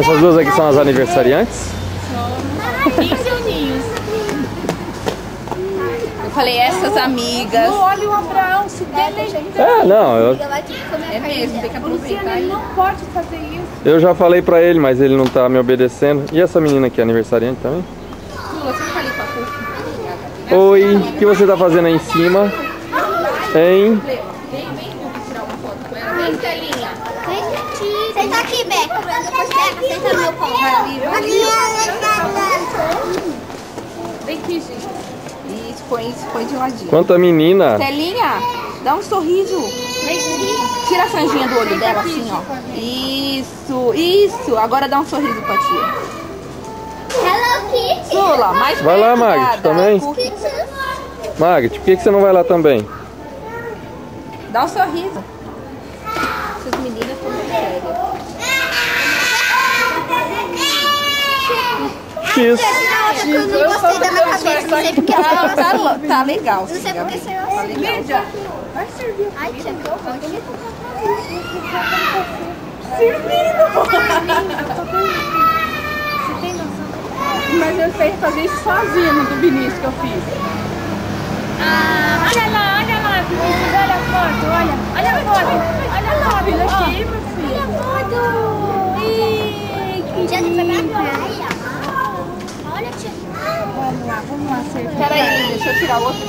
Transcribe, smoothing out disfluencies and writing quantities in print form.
Essas duas aqui são as aniversariantes? 15 aninhos. Eu falei, essas amigas. Não, olha o Abraão, se deleitando. É, não, É mesmo, tem que Luciana, aproveitar. ele não pode fazer isso. eu já falei pra ele, mas ele não tá me obedecendo. E essa menina aqui, aniversariante também? Lula, você fica ali com a Cuca. Oi, o que você tá fazendo aí em cima? Hein? Vem tirar uma foto com ela. Vem, Telinha. Senta aqui, Beca. Depois Beca, senta no meu colo. Vem aqui, gente. Isso, põe de ladinho. Quanta menina! Telinha, dá um sorriso. Tira a franjinha do olho dela assim, ó. Isso. Agora dá um sorriso pra tia. Hello Kitty. Lula, mais Vai lá, perto Magda, também. Magda, por que você não vai lá também? Dá um sorriso. Essas meninas estão muito sérias. X. Eu não gostei da minha cabeça, não sei porque Tá legal. não sei sim, porque Gabi. saiu assim. Lídia, vai servir. Ai, tia, que horror. Mas eu sei fazer isso sozinha no do Vinícius que eu fiz. Olha lá, Vinícius, olha a foto, olha a foto, filho, aqui, meu filho. Ih, que Já foi pra lindo. praia. Olha, tia. Vamos lá, servir. Peraí, deixa eu tirar o outro